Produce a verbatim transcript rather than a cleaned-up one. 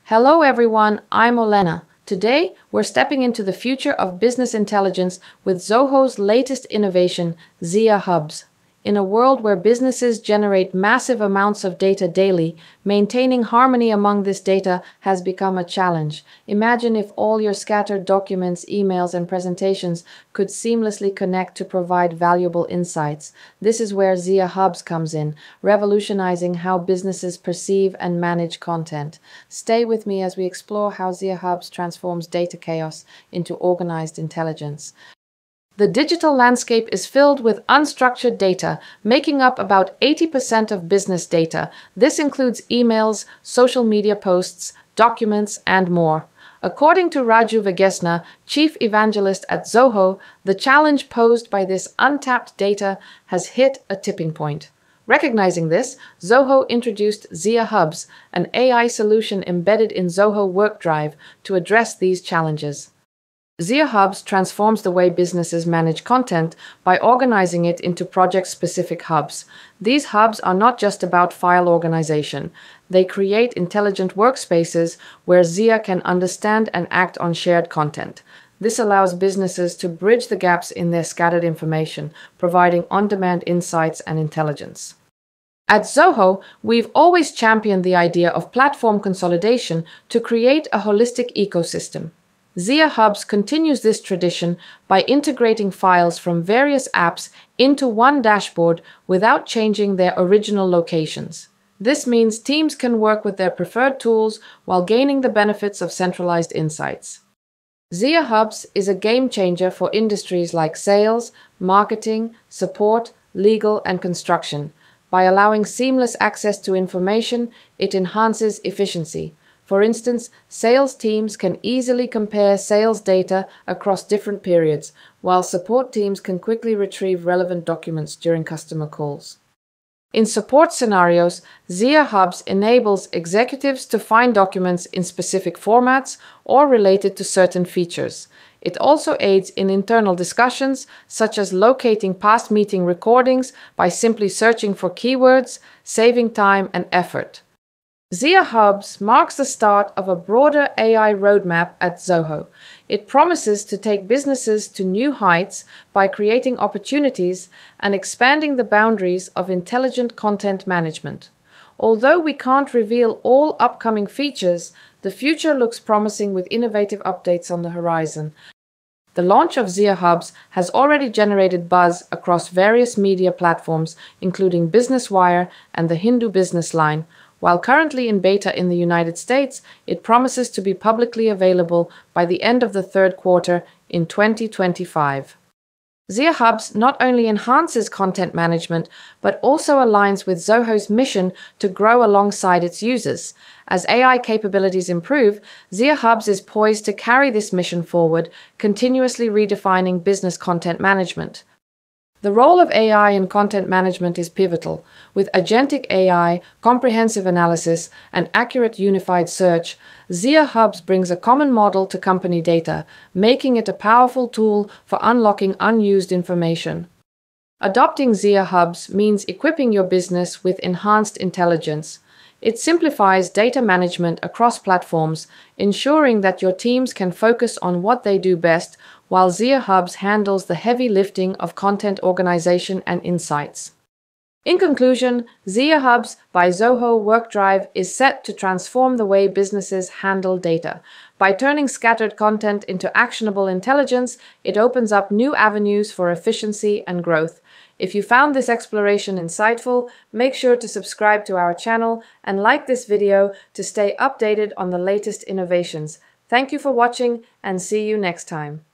Hello everyone, I'm Olena. Today, we're stepping into the future of business intelligence with Zoho's latest innovation, Zia Hubs. In a world where businesses generate massive amounts of data daily, maintaining harmony among this data has become a challenge. Imagine if all your scattered documents, emails, and presentations could seamlessly connect to provide valuable insights. This is where Zia Hubs comes in, revolutionizing how businesses perceive and manage content. Stay with me as we explore how Zia Hubs transforms data chaos into organized intelligence. The digital landscape is filled with unstructured data, making up about eighty percent of business data. This includes emails, social media posts, documents, and more. According to Raju Vegesna, chief evangelist at Zoho, the challenge posed by this untapped data has hit a tipping point. Recognizing this, Zoho introduced Zia Hubs, an A I solution embedded in Zoho WorkDrive, to address these challenges. Zia Hubs transforms the way businesses manage content by organizing it into project-specific hubs. These hubs are not just about file organization. They create intelligent workspaces where Zia can understand and act on shared content. This allows businesses to bridge the gaps in their scattered information, providing on-demand insights and intelligence. At Zoho, we've always championed the idea of platform consolidation to create a holistic ecosystem. Zia Hubs continues this tradition by integrating files from various apps into one dashboard without changing their original locations. This means teams can work with their preferred tools while gaining the benefits of centralized insights. Zia Hubs is a game changer for industries like sales, marketing, support, legal, and construction. By allowing seamless access to information, it enhances efficiency. For instance, sales teams can easily compare sales data across different periods, while support teams can quickly retrieve relevant documents during customer calls. In support scenarios, Zia Hubs enables executives to find documents in specific formats or related to certain features. It also aids in internal discussions, such as locating past meeting recordings by simply searching for keywords, saving time and effort. Zia Hubs marks the start of a broader A I roadmap at Zoho. It promises to take businesses to new heights by creating opportunities and expanding the boundaries of intelligent content management. Although we can't reveal all upcoming features, the future looks promising with innovative updates on the horizon. The launch of Zia Hubs has already generated buzz across various media platforms, including Business Wire and the Hindu Business Line. While currently in beta in the United States, it promises to be publicly available by the end of the third quarter in twenty twenty-five. Zia Hubs not only enhances content management, but also aligns with Zoho's mission to grow alongside its users. As A I capabilities improve, Zia Hubs is poised to carry this mission forward, continuously redefining business content management. The role of A I in content management is pivotal. With agentic A I, comprehensive analysis, and accurate unified search, Zia Hubs brings a common model to company data, making it a powerful tool for unlocking unused information. Adopting Zia Hubs means equipping your business with enhanced intelligence. It simplifies data management across platforms, ensuring that your teams can focus on what they do best, while Zia Hubs handles the heavy lifting of content organization and insights. In conclusion, Zia Hubs by Zoho WorkDrive is set to transform the way businesses handle data. By turning scattered content into actionable intelligence, it opens up new avenues for efficiency and growth. If you found this exploration insightful, make sure to subscribe to our channel and like this video to stay updated on the latest innovations. Thank you for watching and see you next time.